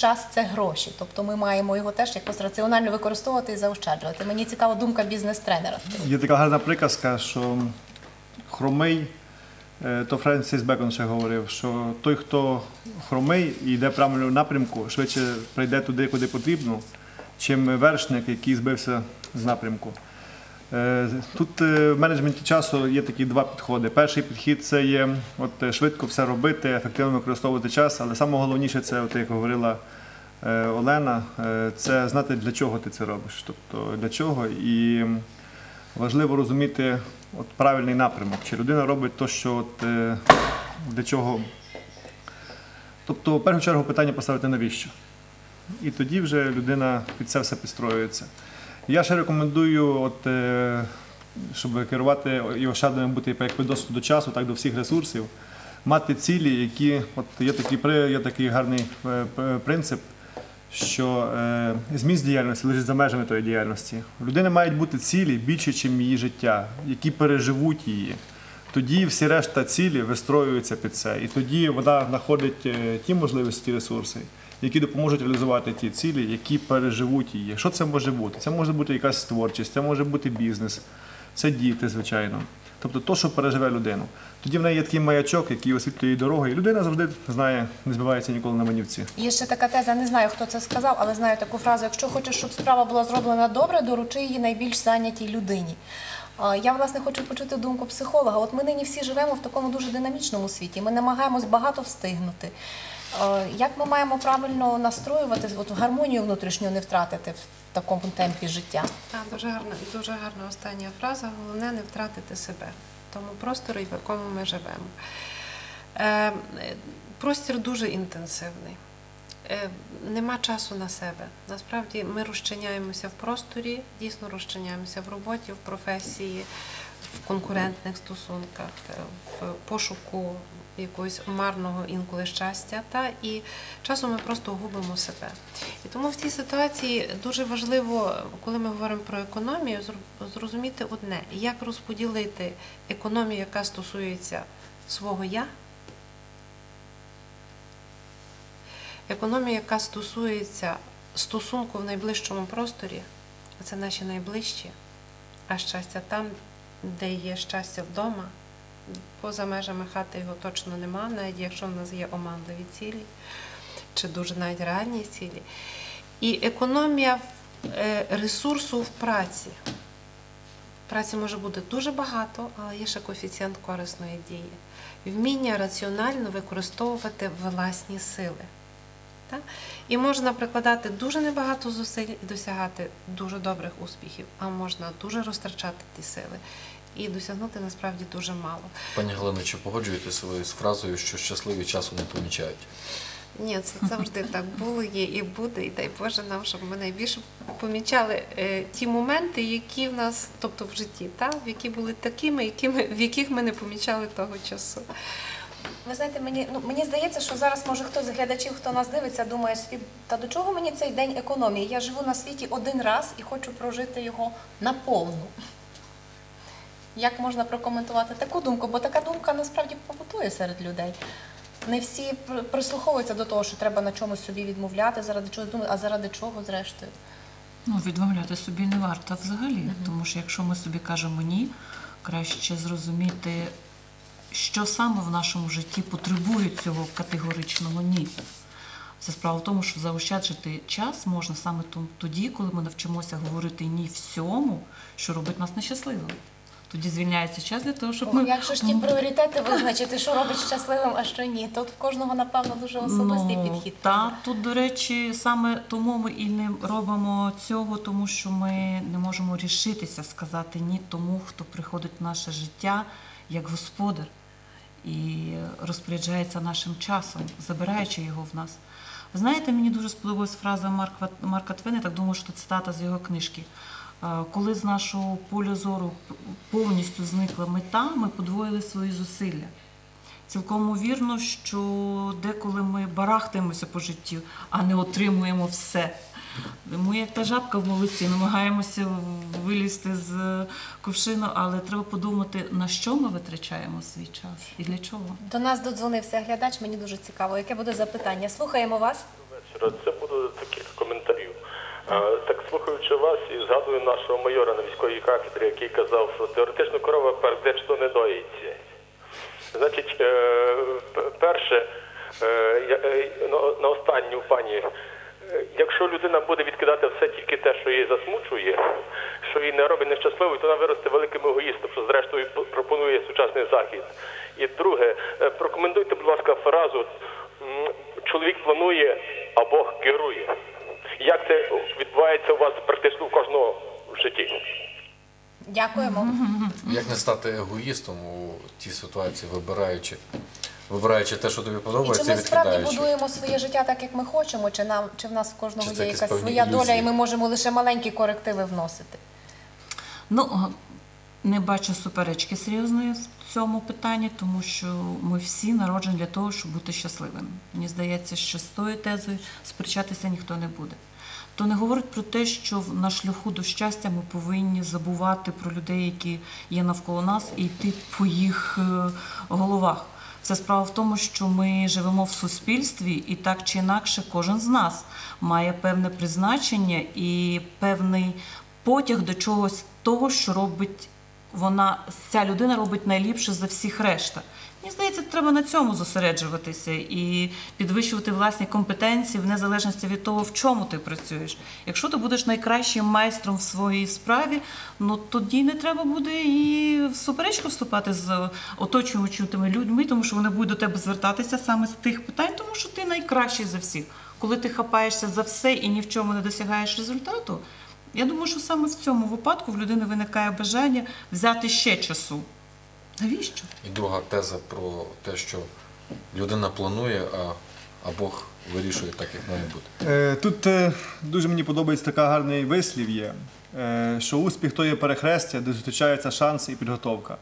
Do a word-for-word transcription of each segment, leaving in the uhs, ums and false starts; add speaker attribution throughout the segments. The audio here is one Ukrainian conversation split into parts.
Speaker 1: час – це гроші. Тобто ми маємо його теж якось раціонально використовувати і заощаджувати. Мені цікава думка бізнес-тренера.
Speaker 2: Є така гарна приказка, що хромий, то Френсіс Бекон ще говорив, що той, хто хромий і йде в правильному напрямку, швидше прийде туди, куди потрібно, чим вершник, який збився з напрямку. Тут в менеджменті часу є такі два підходи. Перший підхід – це є от, швидко все робити, ефективно використовувати час, але найголовніше – це, от, як говорила Олена, це знати, для чого ти це робиш. Тобто, для чого. І важливо розуміти от, правильний напрямок. Чи людина робить те, що от, для чого. Тобто, в першу чергу питання поставити навіщо. І тоді вже людина під це все підстроюється. Я ще рекомендую, от, щоб керувати і ощадливим бути як досвіду до часу, так до всіх ресурсів, мати цілі, які, от є такий, є такий гарний принцип, що е, зміст діяльності лежить за межами тої діяльності. У людини мають бути цілі більше, ніж її життя, які переживуть її. Тоді всі решта цілі вистроюються під це. І тоді вона знаходить ті можливості, ресурси, які допоможуть реалізувати ті цілі, які переживуть її. Що це може бути? Це може бути якась творчість, це може бути бізнес, це діти, звичайно. Тобто те, що переживе людину. Тоді в неї є такий маячок, який освітлює її дороги, і людина завжди знає, не збивається ніколи на манівці.
Speaker 1: Є ще така теза, не знаю, хто це сказав, але знаю таку фразу: якщо хочеш, щоб справа була зроблена добре, доручи її найбільш зайнятій людині. Я, власне, хочу почути думку психолога. От ми нині всі живемо в такому дуже динамічному світі, ми намагаємось багато встигнути. Як ми маємо правильно настроювати, от гармонію внутрішню не втратити в такому темпі життя?
Speaker 3: Так, дуже гарна, дуже гарна остання фраза. Головне не втратити себе в тому просторі, в якому ми живемо. Е, простір дуже інтенсивний. Е, нема часу на себе. Насправді ми розчиняємося в просторі, дійсно розчиняємося в роботі, в професії, в конкурентних стосунках, в пошуку якогось марного інколи щастя, та, і часом ми просто губимо себе. І тому в цій ситуації дуже важливо, коли ми говоримо про економію, зрозуміти одне: як розподілити економію, яка стосується свого «я», економія, яка стосується стосунку в найближчому просторі, це наші найближчі, а щастя там, де є щастя вдома. Поза межами хати його точно нема, навіть якщо в нас є оманливі цілі, чи дуже навіть реальні цілі. І економія ресурсу в праці. В праці може бути дуже багато, але є ще коефіцієнт корисної дії. Вміння раціонально використовувати власні сили. Так? І можна прикладати дуже небагато зусиль і досягати дуже добрих успіхів, а можна дуже розтрачати ті сили і досягнути насправді дуже мало.
Speaker 4: Пані Галино, чи погоджуєтеся ви з фразою, що щасливі часу не помічають?
Speaker 3: Ні, це завжди так було, є і буде, і дай Боже нам, щоб ми найбільше помічали е, ті моменти, які в нас, тобто в житті, та, в які були такими, якими, в яких ми не помічали того часу.
Speaker 1: Ви знаєте, мені, ну, мені здається, що зараз, може, хтось з глядачів, хто нас дивиться, думає собі: та до чого мені цей день економії? Я живу на світі один раз і хочу прожити його наповну. Як можна прокоментувати таку думку? Бо така думка насправді побутує серед людей. Не всі прислуховуються до того, що треба на чомусь собі відмовляти, заради чогось думати, а заради чого, зрештою?
Speaker 5: Ну, відмовляти собі не варто взагалі, mm-hmm. тому що якщо ми собі кажемо «ні», краще зрозуміти, що саме в нашому житті потребує цього категоричного «ні». Це справа в тому, що заощаджити час можна саме тоді, коли ми навчимося говорити «ні» всьому, що робить нас нещасливими. Тоді звільняється час для того, щоб ми...
Speaker 1: Як же ж ті пріоритети визначити, що робить щасливим, а що ні? Тут в кожного, напевно, дуже особистий
Speaker 5: ну,
Speaker 1: підхід.
Speaker 5: Так, тут, до речі, саме тому ми і не робимо цього, тому що ми не можемо рішитися сказати «ні» тому, хто приходить в наше життя як господар і розпоряджається нашим часом, забираючи його в нас. Ви знаєте, мені дуже сподобалась фраза Марка, Марка Твена, так думаю, що це цитата з його книжки. Коли з нашого поля зору повністю зникла мета, ми подвоїли свої зусилля. Цілком вірно, що деколи ми барахтаємося по житті, а не отримуємо все. Ми, як та жабка в молоці, намагаємося вилізти з кувшину, але треба подумати, на що ми витрачаємо свій час і для чого.
Speaker 1: До нас додзвонився глядач, мені дуже цікаво. Яке буде запитання? Слухаємо вас.
Speaker 6: Вечір. Петро. Це буде таких коментарів. А, Так слухаючи вас і згадую нашого майора на військовій кафедрі, який казав, що теоретично корова передечно не доїться. Значить, е, п- перше, е, я- е, на- на останню пані, е, якщо людина буде відкидати все тільки те, що її засмучує, що її не робить нещасливою, то вона виросте великим егоїстом, що зрештою п- пропонує сучасний захід. І друге, е, прокоментуйте, будь ласка, фразу м, «чоловік планує, а Бог керує». Як це відбувається у вас практично в кожного в житті?
Speaker 1: Дякуємо.
Speaker 4: Як не стати егоїстом у тій ситуації, вибираючи, вибираючи те, що тобі
Speaker 1: І чи
Speaker 4: подобається,
Speaker 1: ми справді
Speaker 4: відкидаючи?
Speaker 1: будуємо своє життя так, як ми хочемо, чи нам чи в нас в кожного
Speaker 4: Чи це
Speaker 1: є
Speaker 4: якісь
Speaker 1: якась
Speaker 4: певні
Speaker 1: своя доля,
Speaker 4: ілюзії?
Speaker 1: і ми можемо лише маленькі корективи вносити?
Speaker 5: Ну, не бачу суперечки серйозної в цьому питанні, тому що ми всі народжені для того, щоб бути щасливими. Мені здається, що з тою тезою сперечатися ніхто не буде. То не говорить про те, що на шляху до щастя ми повинні забувати про людей, які є навколо нас, і йти по їх е, головах. Вся справа в тому, що ми живемо в суспільстві, і так чи інакше кожен з нас має певне призначення і певний потяг до чогось того, що робить вона, ця людина робить найліпше за всіх решта. Мені здається, треба на цьому зосереджуватися і підвищувати власні компетенції в незалежності від того, в чому ти працюєш. Якщо ти будеш найкращим майстром в своїй справі, ну тоді не треба буде і в суперечку вступати з оточуючими людьми, тому що вони будуть до тебе звертатися саме з тих питань, тому що ти найкращий за всіх. Коли ти хапаєшся за все і ні в чому не досягаєш результату, я думаю, що саме в цьому випадку в людини виникає бажання взяти ще часу. Навіщо?
Speaker 4: І друга теза про те, що людина планує, а, а Бог вирішує так, як має бути.
Speaker 2: Е, Тут е, дуже мені подобається така гарний вислів є, е, що успіх то є перехрестя, де зустрічаються шанс і підготовка.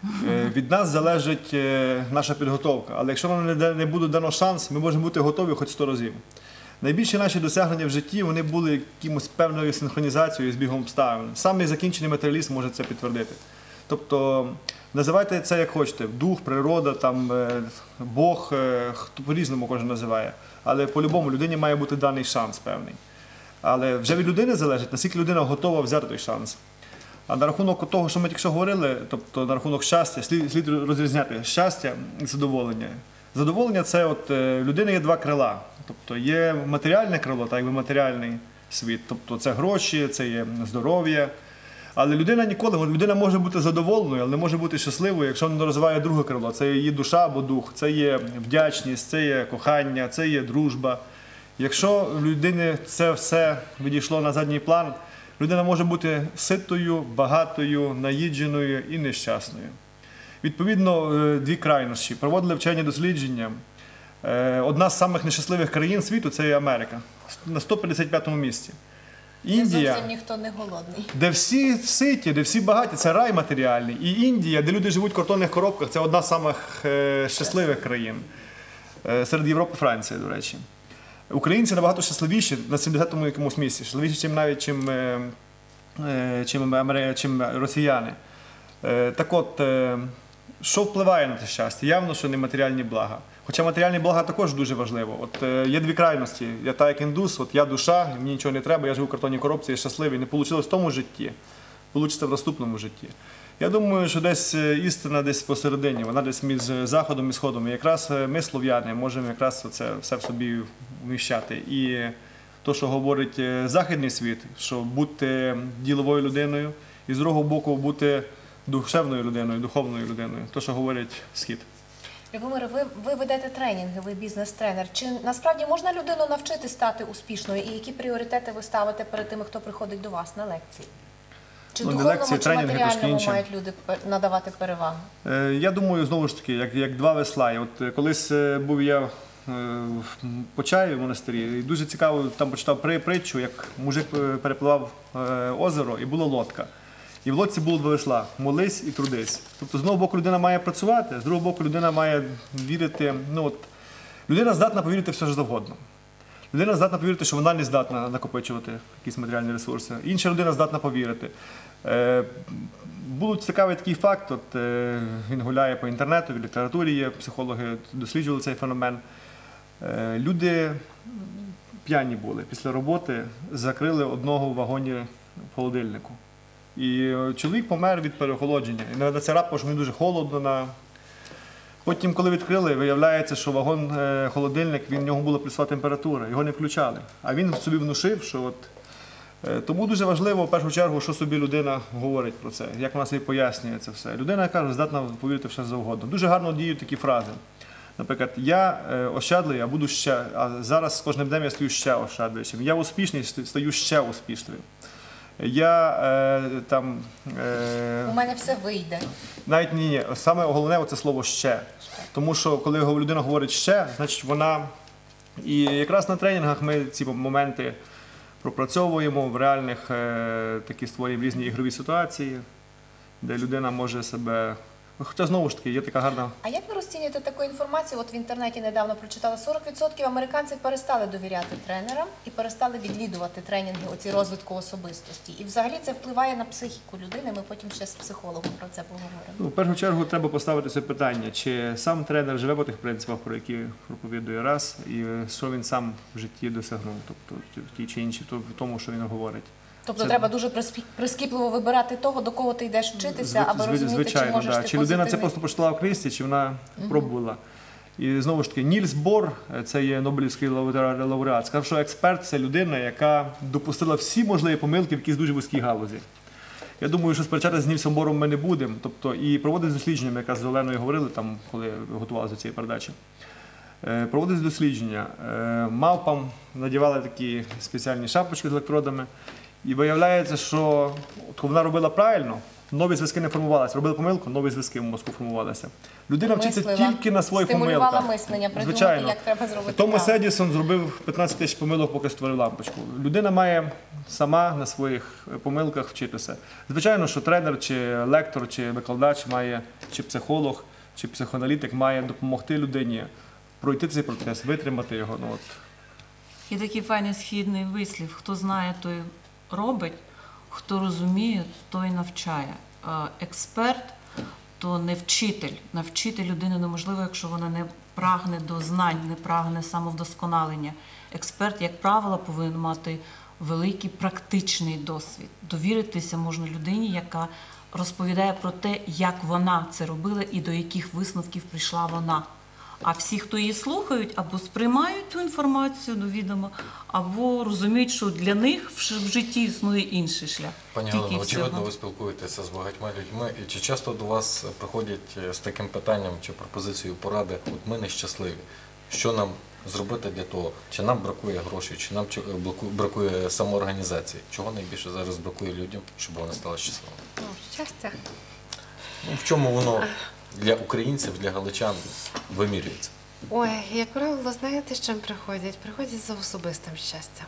Speaker 2: Е, Від нас залежить е, наша підготовка, але якщо нам не да- не буде дано шанс, ми можемо бути готові хоч сто разів. Найбільші наші досягнення в житті вони були якимось певною синхронізацією з бігом обставин. Саме закінчений матеріалізм може це підтвердити. Тобто називайте це як хочете: дух, природа, там, е, Бог, е, хто по-різному кожен називає. Але по-любому людині має бути даний шанс певний. Але вже від людини залежить, наскільки людина готова взяти той шанс. А на рахунок того, що ми тільки що говорили, тобто на рахунок щастя, слід, слід розрізняти щастя і задоволення. Задоволення – це от е, в людини є два крила. Тобто є матеріальне крило, так якби матеріальний світ. Тобто це гроші, це є здоров'я. Але людина ніколи, людина може бути задоволеною, але не може бути щасливою, якщо не розвиває друге крило. Це її душа або дух, це є вдячність, це є кохання, це є дружба. Якщо в людини це все відійшло на задній план, людина може бути ситою, багатою, наїдженою і нещасною. Відповідно, е, дві крайнощі. Проводили вчені дослідження. Е, Одна з самих нещасливих країн світу – це є Америка. На сто п'ятдесят п'ятому місці.
Speaker 1: І
Speaker 2: Індія,
Speaker 1: зовсім ніхто не голодний.
Speaker 2: де всі ситі, де всі багаті, це рай матеріальний. І Індія, де люди живуть в картонних коробках, це одна з самих е, щасливих країн. Е, Серед Європи, Франція, до речі. Українці набагато щасливіші на сімдесятому якомусь місці, щасливіші, чим навіть чим, е, е, чим, Амери- чим росіяни. Е, Так от, е, що впливає на це щастя? Явно, що не матеріальні блага. Хоча матеріальні блага також дуже важливо. От е, є дві крайності. Я так як індус, от я душа, мені нічого не треба, я живу в картонній коробці, я щасливий. Не вийшло в тому житті, вийде в наступному житті. Я думаю, що десь е, істина десь посередині, вона десь між заходом і сходом. І якраз е, ми, слов'яни, можемо якраз це все в собі вміщати. І то, що говорить е, західний світ, що бути діловою людиною, і з другого боку бути душевною людиною, духовною людиною. То, що говорить схід.
Speaker 1: Любомире, ви, ви ведете тренінги, ви бізнес-тренер. Чи насправді можна людину навчити стати успішною? І які пріоритети ви ставите перед тими, хто приходить до вас на лекції? Чи
Speaker 2: Ну, не
Speaker 1: духовному,
Speaker 2: лекції,
Speaker 1: чи
Speaker 2: тренінги, трошки
Speaker 1: матеріальному
Speaker 2: інше.
Speaker 1: мають люди пе- надавати перевагу?
Speaker 2: Е, Я думаю, знову ж таки, як, як два весла. І От е, колись е, був я е, в Почаєві в монастирі, і дуже цікаво, там почитав при- притчу, як мужик е, перепливав е, озеро і була лодка. І в лодці було два весла – молись і трудись. Тобто з одного боку людина має працювати, з другого боку людина має вірити. Ну, от, людина здатна повірити в все що завгодно. Людина здатна повірити, що вона не здатна накопичувати якісь матеріальні ресурси. Інша людина здатна повірити. Е, Був цікавий такий факт, от, е, він гуляє по інтернету, в літературі є, психологи досліджували цей феномен. Е, люди п'яні були. Після роботи закрили одного в вагоні в холодильнику. І е, чоловік помер від переохолодження. І на це раптом, що мені дуже холодно. На... Потім, коли відкрили, виявляється, що вагон е, холодильник, він, в нього була плюсова температура, його не включали. А він собі внушив, що от Е, Тому дуже важливо, в першу чергу, що собі людина говорить про це, як вона собі пояснює це все. Людина, я кажу, здатна повірити в що завгодно. Дуже гарно діють такі фрази. Наприклад, я е, ощадливий, а буду ще, а зараз з кожним днем я стаю ще ощадливішим. Я успішний, стаю ще успішним. Я е, там е,
Speaker 1: У мене все вийде.
Speaker 2: навіть ні, ні, саме головне це слово ще. Тому що коли людина говорить ще, значить вона. І якраз на тренінгах ми ці моменти пропрацьовуємо в реальних е, такі створюємо різні ігрові ситуації, де людина може себе. Хоча знову ж таки є така гарна.
Speaker 1: А як ви розцінюєте таку інформацію? От в інтернеті недавно прочитала, сорок відсотків американців перестали довіряти тренерам і перестали відвідувати тренінги оці розвитку особистості. І взагалі це впливає на психіку людини. Ми потім ще з психологом про це поговоримо.
Speaker 2: Ну, в першу чергу треба поставити собі питання, чи сам тренер живе по тих принципах, про які проповідує раз, і що він сам в житті досягнув, тобто в тій чи іншій, в тому, що він говорить.
Speaker 1: Тобто
Speaker 2: Це-
Speaker 1: треба дуже прискіп- прискіпливо вибирати того, до кого ти йдеш вчитися, аби
Speaker 2: Зви-
Speaker 1: розуміти,
Speaker 2: звичайно,
Speaker 1: чи можеш
Speaker 2: да.
Speaker 1: ти
Speaker 2: Чи людина це
Speaker 1: позитивний.
Speaker 2: просто прочитала в книжці, чи вона пробувала. І знову ж таки, Нільс Бор, це є Нобелівський лауре- лауреат, сказав, що експерт – це людина, яка допустила всі можливі помилки в якійсь дуже вузькій галузі. Я думаю, що сперечатися з Нільсом Бором ми не будемо. Тобто, і проводить дослідження, ми якраз з Оленою говорили, там, коли готувалися до цієї передачі. Е, Проводить дослідження. Е, Мавпам надівали такі спеціальні шапочки з електродами. І виявляється, що от вона робила правильно, нові зв'язки не формувалися. Робила помилку, нові зв'язки в мозку формувалися. Людина вчиться
Speaker 1: Мислила.
Speaker 2: тільки на своїх
Speaker 1: Стимулювала
Speaker 2: помилках.
Speaker 1: мислення, придумати,
Speaker 2: Звичайно.
Speaker 1: як треба зробити
Speaker 2: Томас
Speaker 1: правильно.
Speaker 2: Едісон зробив п'ятнадцять тисяч помилок, поки створив лампочку. Людина має сама на своїх помилках вчитися. Звичайно, що тренер, чи лектор, чи викладач має, чи психолог, чи психоаналітик має допомогти людині пройти цей процес, витримати його. Ну, от.
Speaker 5: І такий файний східний вислів: хто знає, той робить, хто розуміє, той навчає. А експерт то не вчитель. Навчити людину неможливо, якщо вона не прагне до знань, не прагне самовдосконалення. Експерт, як правило, повинен мати великий практичний досвід. Довіритися можна людині, яка розповідає про те, як вона це робила і до яких висновків прийшла вона. А всі, хто її слухають, або сприймають ту інформацію до відома, або розуміють, що для них в ж- в житті існує інший шлях.
Speaker 4: Пані
Speaker 5: Тільки
Speaker 4: Галино, очевидно,
Speaker 5: всього.
Speaker 4: ви спілкуєтеся з багатьма людьми. І чи часто до вас приходять з таким питанням чи пропозицією поради, от ми нещасливі, що нам зробити для того? Чи нам бракує грошей, чи нам чи- блоку- бракує самоорганізації? Чого найбільше зараз бракує людям, щоб вони стали щасливими?
Speaker 3: Ну, щастя.
Speaker 4: Ну, в чому воно для українців, для галичан вимірюється?
Speaker 3: Ой, як правило, знаєте, з чим приходять? Приходять за особистим щастям.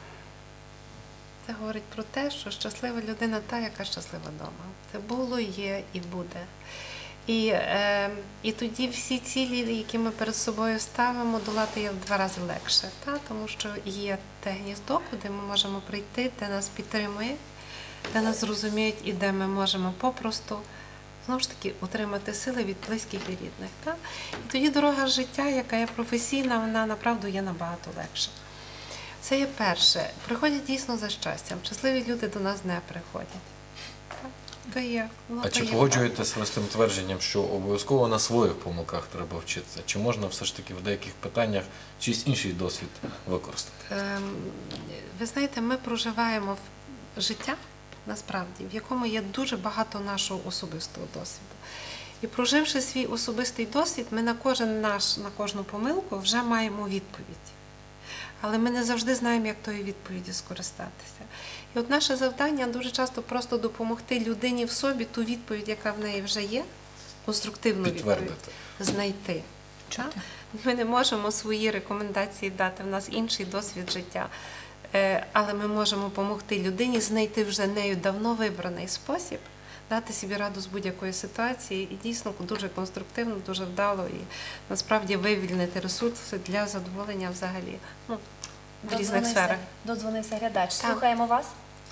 Speaker 3: Це говорить про те, що щаслива людина та, яка щаслива вдома. Це було, є і буде. І, е, і тоді всі цілі, які ми перед собою ставимо, долати є в два рази легше. Та? Тому що є те гніздо, куди ми можемо прийти, де нас підтримує, де нас зрозуміють і де ми можемо попросту знову ж таки отримати сили від близьких і рідних. Та? І тоді дорога життя, яка є професійна, вона направду є набагато легша. Це є перше. Приходять дійсно за щастям. Щасливі люди до нас не приходять. Так? То є, ну,
Speaker 4: А
Speaker 3: то
Speaker 4: чи
Speaker 3: є
Speaker 4: погоджуєтесь ви з тим твердженням, що обов'язково на своїх помилках треба вчитися? Чи можна все ж таки в деяких питаннях чийсь інший досвід використати?
Speaker 3: Ем, Ви знаєте, ми проживаємо в- життя, насправді, в якому є дуже багато нашого особистого досвіду. І проживши свій особистий досвід, ми на кожен наш, на кожну помилку вже маємо відповідь. Але ми не завжди знаємо, як тої відповіді скористатися. І от наше завдання дуже часто просто допомогти людині в собі ту відповідь, яка в неї вже є, конструктивну відповідь,
Speaker 4: Підтвердити.
Speaker 3: знайти. Так? Ми не можемо свої рекомендації дати, в нас інший досвід життя. Е, Але ми можемо допомогти людині знайти вже нею давно вибраний спосіб, дати собі раду з будь-якої ситуації і дійсно дуже конструктивно, дуже вдало і насправді вивільнити ресурси для задоволення взагалі ну, в різних
Speaker 1: Додзвонився-
Speaker 3: сферах.
Speaker 1: Додзвонився глядач.
Speaker 3: Так.
Speaker 1: Слухаємо вас.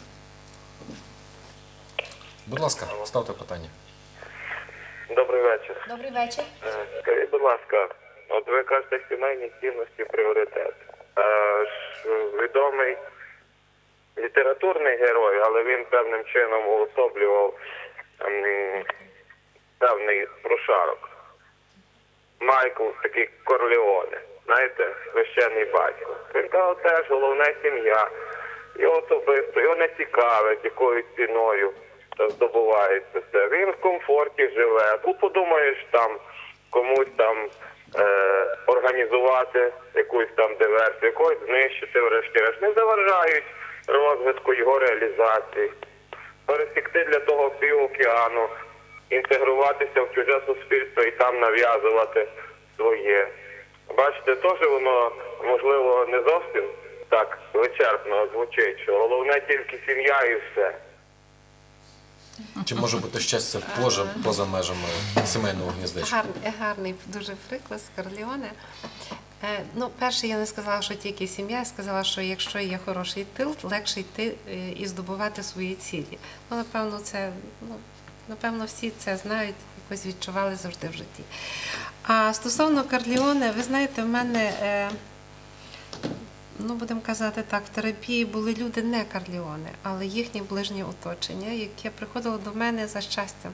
Speaker 4: Будь ласка, ставте питання.
Speaker 6: Добрий вечір.
Speaker 1: Добрий вечір.
Speaker 6: Е, Скажіть, будь ласка, от ви кажете, сімейні цінності пріоритет.
Speaker 7: ж відомий літературний герой, але він певним чином уособлював ем, певний прошарок. Майкл такий Корлеоне, знаєте, священний батько. Він казав, теж головне сім'я. Його особисто, його не цікавить, якою ціною здобувається все. Він в комфорті живе. Тут подумаєш там комусь там е, організувати якусь там диверсію, якогось знищити врешті-решт. Не заважають розвитку його реалізації. Пересікти для того пів океану, інтегруватися в чуже суспільство і там нав'язувати своє. Бачите, теж воно, можливо, не зовсім так вичерпно звучить, що головне тільки сім'я і все.
Speaker 4: Чи може бути щастя поза, поза межами сімейного гніздечка?
Speaker 3: Гарний, гарний дуже приклад з Корлеоне. Е, ну, перше, я не сказала, що тільки сім'я, я сказала, що якщо є хороший тил, легше йти е, і здобувати свої цілі. Ну, напевно, це, ну, напевно, всі це знають, якось відчували завжди в житті. А стосовно Корлеоне, ви знаєте, в мене, е, ну, будемо казати так, в терапії були люди не Корлеоне, але їхнє ближнє оточення, яке приходило до мене за щастям.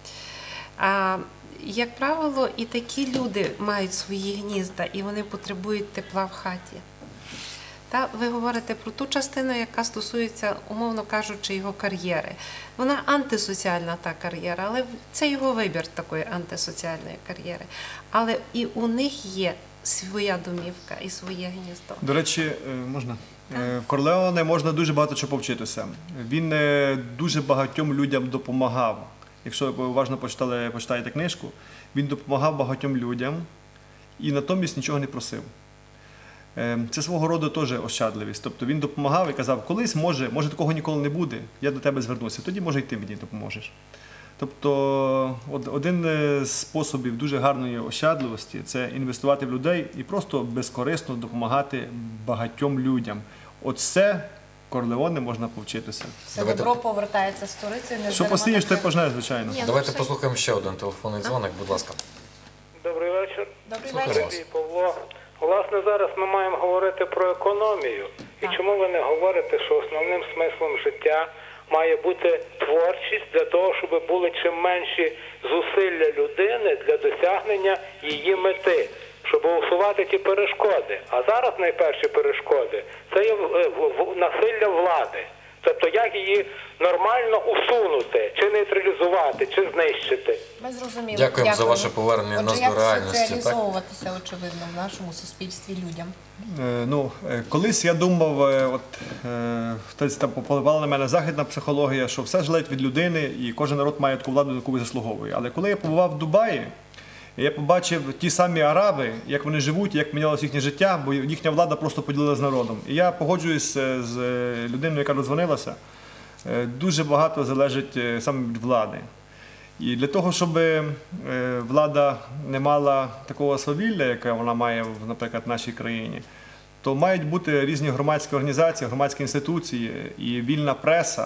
Speaker 3: А, як правило, і такі люди мають свої гнізда, і вони потребують тепла в хаті. Та ви говорите про ту частину, яка стосується, умовно кажучи, його кар'єри. Вона антисоціальна та кар'єра, але це його вибір такої антисоціальної кар'єри. Але і у них є своя домівка і своє гніздо.
Speaker 2: До речі, е, можна? Е, В Корлеоне можна дуже багато чого повчитися. Він е, дуже багатьом людям допомагав. Якщо ви уважно почитали, почитаєте книжку, він допомагав багатьом людям і натомість нічого не просив. Е, Це свого роду теж ощадливість. Тобто він допомагав і казав, колись може, може такого ніколи не буде, я до тебе звернуся, тоді може і ти мені допоможеш. Тобто од- один з способів дуже гарної ощадливості – це інвестувати в людей і просто безкорисно допомагати багатьом людям. Оце Корлеоне можна повчитися.
Speaker 1: Все
Speaker 4: Давайте-
Speaker 1: добро повертається сторицею. не
Speaker 2: Що
Speaker 1: здарма
Speaker 2: посієш,
Speaker 1: так
Speaker 2: те пожнеш, звичайно.
Speaker 1: Ні, ну,
Speaker 4: Давайте
Speaker 1: ще-
Speaker 4: послухаємо ще один телефонний дзвоник, будь ласка.
Speaker 8: Добрий вечір.
Speaker 1: Добрий
Speaker 4: Слухаю
Speaker 1: вечір.
Speaker 4: вас.
Speaker 8: Сергій Павло. Власне, зараз ми маємо говорити про економію. І чому ви не говорите, що основним смислом життя має бути творчість для того, щоб були чим менші зусилля людини для досягнення її мети, щоб усувати ті перешкоди. А зараз найперші перешкоди – це є е, в- в- насилля влади. Тобто як її нормально усунути, чи нейтралізувати, чи знищити.
Speaker 1: Ми зрозуміли.
Speaker 4: Дякуємо за ваше повернення
Speaker 1: Отже,
Speaker 4: нас
Speaker 1: як
Speaker 4: до реальності, так?
Speaker 1: соціалізовуватися, очевидно, в нашому суспільстві людям.
Speaker 2: Е, Ну, е, колись я думав, е, от е, хтось там попливала на мене західна психологія, що все залежить від людини і кожен народ має таку владу, яку заслуговує. Але коли я побував в Дубаї, я побачив ті самі араби, як вони живуть, як мінялося їхнє життя, бо їхня влада просто поділила з народом. І я погоджуюсь е, з людиною, яка дозвонилася, е, дуже багато залежить е, саме від влади. І для того, щоб е, влада не мала такого свавілля, яке вона має, в, наприклад, в нашій країні, то мають бути різні громадські організації, громадські інституції і вільна преса,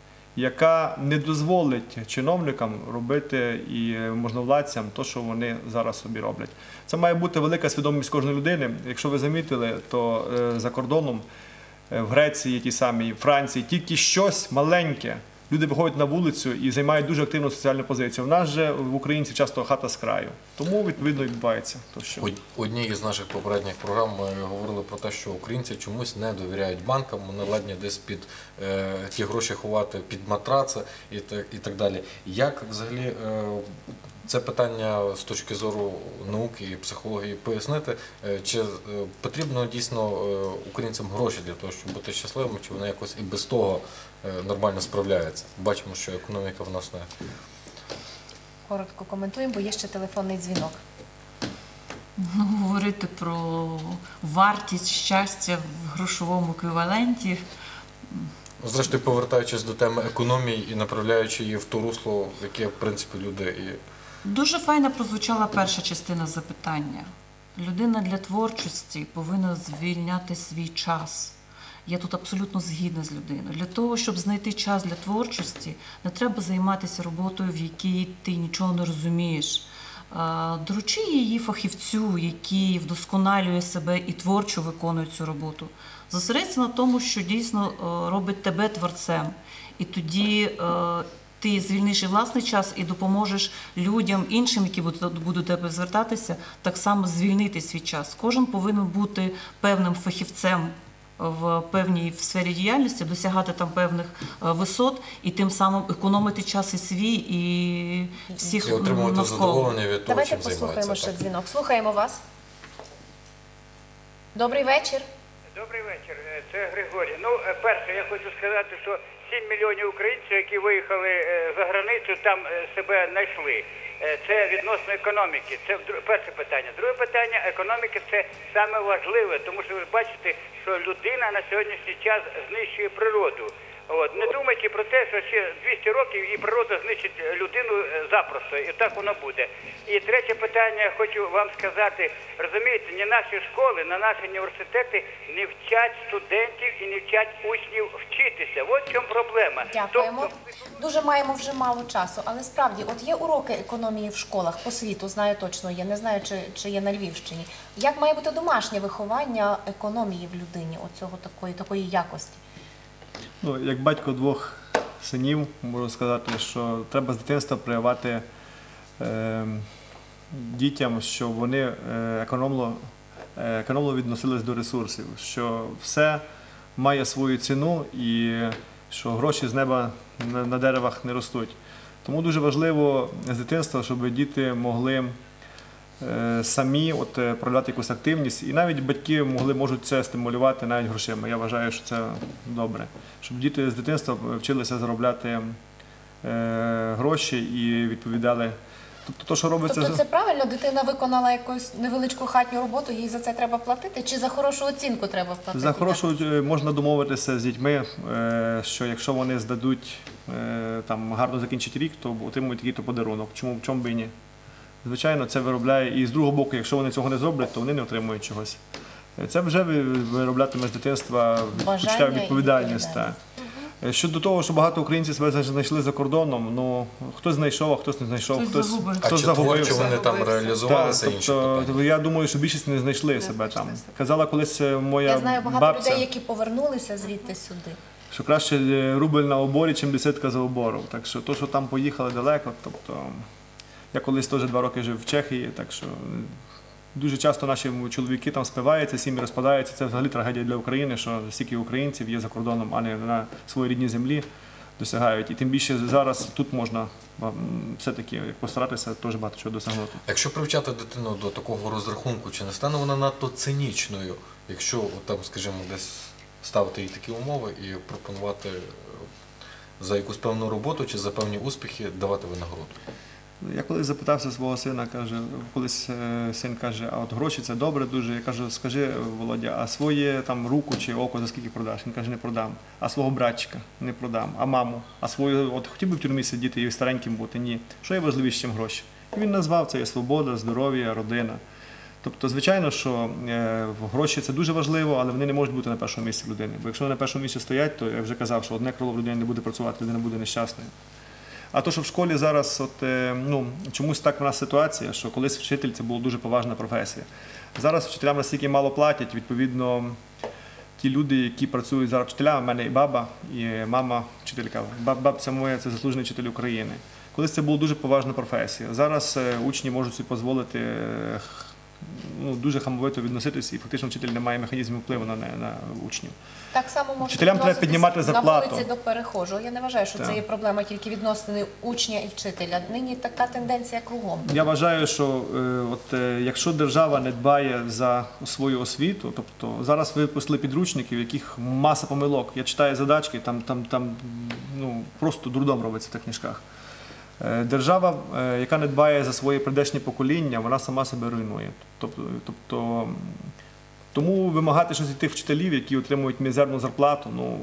Speaker 2: яка не дозволить чиновникам робити і можновладцям те, що вони зараз собі роблять. Це має бути велика свідомість кожної людини. Якщо ви замітили, то е, за кордоном, е, в Греції ті самі, в Франції, тільки щось маленьке. Люди виходять на вулицю і займають дуже активну соціальну позицію. У нас же в українців часто хата з краю. Тому, відповідно, відбувається. То, що...
Speaker 4: У одній із наших попередніх програм ми говорили про те, що українці чомусь не довіряють банкам, вони ладні десь під е, ті гроші ховати під матраци і так, і так далі. Як взагалі е, це питання з точки зору науки і психології пояснити, е, чи е, потрібно дійсно е, українцям гроші для того, щоб бути щасливими, чи вони якось і без того е, нормально справляються? Бачимо, що економіка в нас не...
Speaker 1: Коротко коментуємо, бо є ще телефонний дзвінок.
Speaker 5: Ну, говорити про вартість щастя в грошовому еквіваленті.
Speaker 4: Зрештою, повертаючись до теми економії і направляючи її в то русло, яке, в принципі, люди і...
Speaker 5: Дуже файно прозвучала перша частина запитання. Людина для творчості повинна звільняти свій час. Я тут абсолютно згідна з людиною. Для того, щоб знайти час для творчості, не треба займатися роботою, в якій ти нічого не розумієш. а, доручи її фахівцю, який вдосконалює себе і творчо виконує цю роботу. Зосередься на тому, що дійсно е, робить тебе творцем. І тоді е, ти звільниш і власний час і допоможеш людям, іншим, які будуть, будуть до тебе звертатися, так само звільнити свій час. Кожен повинен бути певним фахівцем в певній сфері діяльності, досягати там певних е, висот і тим самим економити час і свій, і всіх
Speaker 4: І отримувати
Speaker 5: навколо.
Speaker 4: задоволення від того,
Speaker 1: Давайте
Speaker 4: чим
Speaker 1: послухаємо
Speaker 4: займається.
Speaker 1: ще
Speaker 4: так.
Speaker 1: дзвінок. Слухаємо вас. Добрий вечір.
Speaker 9: Добрий вечір, Е, це Григорій. Ну, е, перше, я хочу сказати, що сім мільйонів українців, які виїхали е, за границю, там е, себе знайшли. Е, Це відносно економіки. Це вдр- перше питання. Друге питання економіки це саме важливе, тому що ви бачите, що людина на сьогоднішній час знищує природу. От. Не думайте про те, що ще двісті років і природа знищить людину е, запросто, і так воно буде. І третє питання, я хочу вам сказати, розумієте, ні наші школи, ні наші університети не вчать студентів і не вчать учнів вчитися. От в чому проблема.
Speaker 1: Дякуємо.
Speaker 9: Тобто,
Speaker 1: Дуже маємо вже мало часу, але справді, от є уроки економії в школах по світу, знаю точно є, не знаю, чи, чи є на Львівщині. Як має бути домашнє виховання економії в людині, оцього такої, такої якості?
Speaker 2: Ну, як батько двох синів, можу сказати, що треба з дитинства прививати е, дітям, щоб вони е, економно, е, економно відносились до ресурсів, що все має свою ціну і що гроші з неба на, на деревах не ростуть. Тому дуже важливо з дитинства, щоб діти могли е, самі от, е, проявляти якусь активність, і навіть батьки могли, можуть це стимулювати навіть грошима. Я вважаю, що це добре. Щоб діти з дитинства вчилися заробляти е, гроші і відповідали. Тобто, то, що робиться
Speaker 1: Тобто це правильно, дитина виконала якусь невеличку хатню роботу, їй за це треба платити, чи за хорошу оцінку треба платити?
Speaker 2: за хорошу е, можна домовитися з дітьми, е, що якщо вони здадуть е, там гарно закінчить рік, то отримують такий-то подарунок. Чому в чому би і ні? Звичайно, це виробляє. І з другого боку, якщо вони цього не зроблять, то вони не отримують чогось. Е, Це вже ви- вироблятиме з дитинства
Speaker 1: Бажання
Speaker 2: почуття
Speaker 1: і
Speaker 2: відповідальність.
Speaker 1: відповідальність.
Speaker 2: та. Е, Щодо того, що багато українців себе знайшли за кордоном, ну хтось знайшов, а хтось не знайшов,
Speaker 5: Хтось
Speaker 2: хтось,
Speaker 5: загубив.
Speaker 4: А
Speaker 2: хтось
Speaker 4: чи творчо
Speaker 2: загубився.
Speaker 4: вони там
Speaker 3: Загубився.
Speaker 4: реалізувалися,
Speaker 2: Так,
Speaker 4: інше
Speaker 2: тобто,
Speaker 4: питання.
Speaker 2: я думаю, що більшість не знайшли себе там. Казала колись е, моя
Speaker 1: Я знаю багато
Speaker 2: бабця,
Speaker 1: людей, які повернулися звідти сюди.
Speaker 2: що краще е, рубль на оборі, чим десятка за обором. Так що то, що там поїхали далеко, тобто я колись теж два роки жив в Чехії, так що е, дуже часто наші чоловіки там спиваються, сім'ї розпадаються. Це взагалі трагедія для України, що стільки українців є за кордоном, а не на своїй рідній землі досягають. І тим більше зараз тут можна м, все-таки постаратися теж багато чого досягнути.
Speaker 4: Якщо привчати дитину до такого розрахунку, чи не стане вона надто цинічною, якщо от там, скажімо, десь ставити їй такі умови і пропонувати е, за якусь певну роботу чи за певні успіхи давати винагороду?
Speaker 2: Я колись запитався свого сина, каже, колись е, син каже, а от гроші це добре дуже. Я кажу, скажи, Володя, а своє там руку чи око за скільки продаш? Він каже, не продам. А свого братчика не продам. А маму? А свою, от хотів би в тюрмі сидіти і стареньким бути? Ні. Що є важливіше, ніж гроші? І він назвав це є свобода, здоров'я, родина. Тобто, звичайно, що е, гроші це дуже важливо, але вони не можуть бути на першому місці людини. Бо якщо вони на першому місці стоять, то я вже казав, що одне крило в людини не буде працювати, людина буде нещасною. А то, що в школі зараз, от, е, ну, чомусь так в нас ситуація, що колись вчитель це була дуже поважна професія. Зараз вчителям настільки мало платять, відповідно, ті люди, які працюють зараз вчителями, в мене і баба, і мама вчителька. Баб, бабця моя – це заслужений вчитель України. Колись це була дуже поважна професія. Зараз е, учні можуть собі дозволити е, ну, дуже хамовито відноситись, і фактично вчитель не має механізмів впливу на, на учнів.
Speaker 1: Так само може
Speaker 2: Вчителям треба
Speaker 1: відноситись
Speaker 2: піднімати зарплату.
Speaker 1: на вулиці до перехожого. Я не вважаю, що
Speaker 2: Так.
Speaker 1: це є проблема тільки відносини учня і вчителя. Нині така тенденція кругом.
Speaker 2: Я вважаю, що е, от, е, якщо держава не дбає за свою освіту, тобто зараз випустили підручники, в яких маса помилок. Я читаю задачки, там, там, там ну, просто дурдом робиться в тих книжках. Е, Держава, е, яка не дбає за своє прийдешнє покоління, вона сама себе руйнує. Тобто, тобто, тому вимагати щось від тих вчителів, які отримують мізерну зарплату, ну,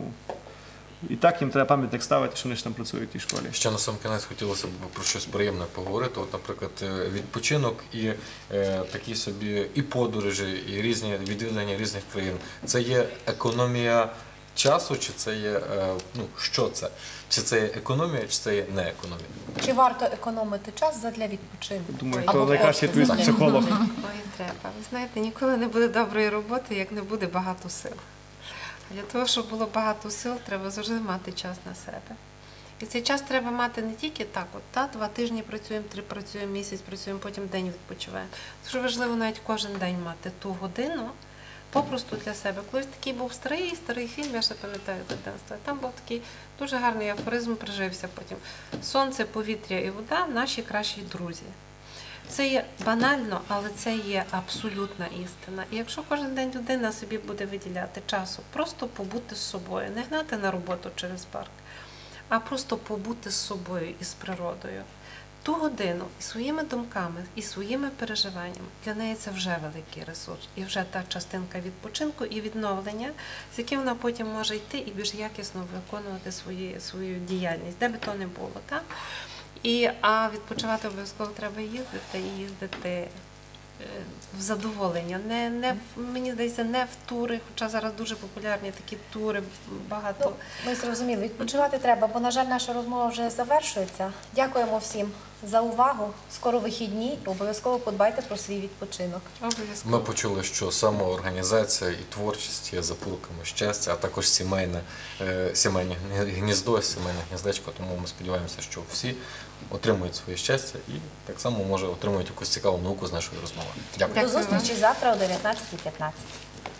Speaker 2: і так їм треба пам'ятник ставити, що вони ж там працюють в тій школі.
Speaker 4: Ще на сам кінець хотілося б про щось приємне поговорити. От, наприклад, е, відпочинок і е, такі собі і подорожі, і різні відвідання різних країн. Це є економія часу, чи це є, е, ну, що це? Чи це є економія, чи це є не економія?
Speaker 1: Чи варто економити час задля відпочинку?
Speaker 2: Думаю,
Speaker 1: Або
Speaker 2: то найкраще
Speaker 1: кошти
Speaker 2: твій
Speaker 1: задля
Speaker 2: психолог.
Speaker 3: Ой, треба. Ви знаєте, ніколи не буде доброї роботи, як не буде багато сил. А для того, щоб було багато сил, треба завжди мати час на себе. І цей час треба мати не тільки так, от та два тижні працюємо, три працюємо, місяць працюємо, потім день відпочиваємо. Дуже важливо навіть кожен день мати ту годину попросту для себе. Колись такий був старий, старий фільм, я ще пам'ятаю з дитинства. Там був такий дуже гарний афоризм, прижився потім. Сонце, повітря і вода – наші кращі друзі. Це є банально, але це є абсолютна істина. І якщо кожен день людина собі буде виділяти часу, просто побути з собою, не гнати на роботу через парк, а просто побути з собою і з природою. Ту годину і своїми думками, і своїми переживаннями, для неї це вже великий ресурс. І вже та частинка відпочинку і відновлення, з яким вона потім може йти і більш якісно виконувати свої, свою діяльність, де би то не було. Так? І, а відпочивати обов'язково треба їздити, і їздити е, в задоволення. Не, не, в- мені здається, не в тури, хоча зараз дуже популярні такі тури, багато.
Speaker 1: Ну, ми зрозуміли, відпочивати треба, бо, на жаль, наша розмова вже завершується. Дякуємо всім за увагу. Скоро вихідні, обов'язково подбайте про свій відпочинок.
Speaker 3: Обов'язково.
Speaker 4: Ми почули, що самоорганізація і творчість є запоруками щастя, а також сімейне, е, сімейне гніздо, сімейне гніздечко. Тому ми сподіваємося, що всі отримують своє щастя і так само, може, отримують якусь цікаву науку з нашої розмови. Дякую.
Speaker 1: До зустрічі завтра о дев'ятнадцятій п'ятнадцять.